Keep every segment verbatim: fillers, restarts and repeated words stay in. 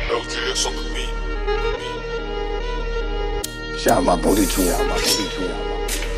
L G S on the beat. Shout out my booty to y'all, my booty to y'all.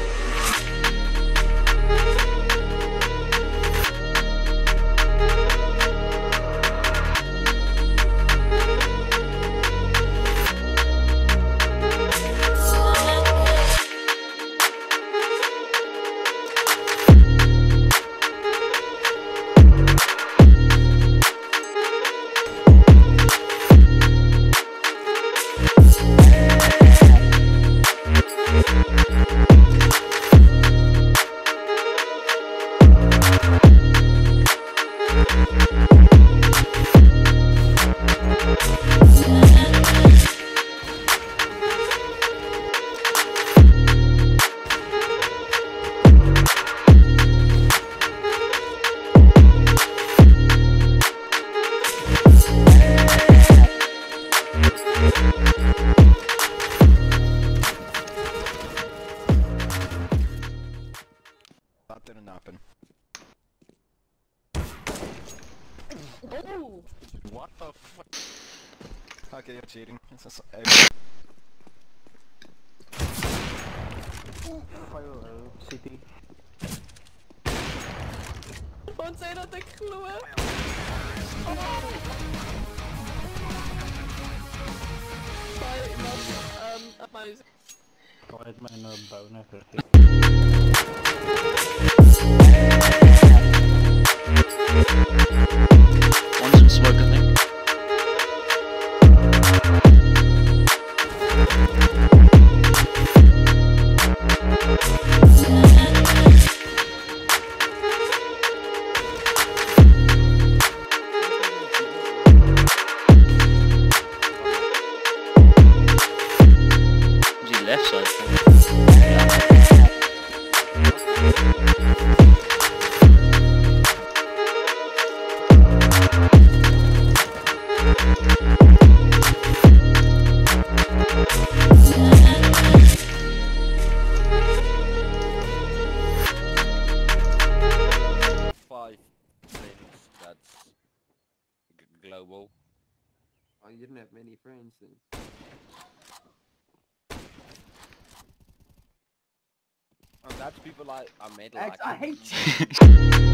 That didn't happen. Oh! What the fuck? Okay, you're cheating. This is a... City. Want zij dat ik gloeien? Sorry, iemand um, at my... Kom uit mijn uh, bonen. One's in smoke, I think. Was he left side? Yeah. Five things that's g global. Oh, you didn't have many friends then. Oh, that's people I, I met X, like... I hate you!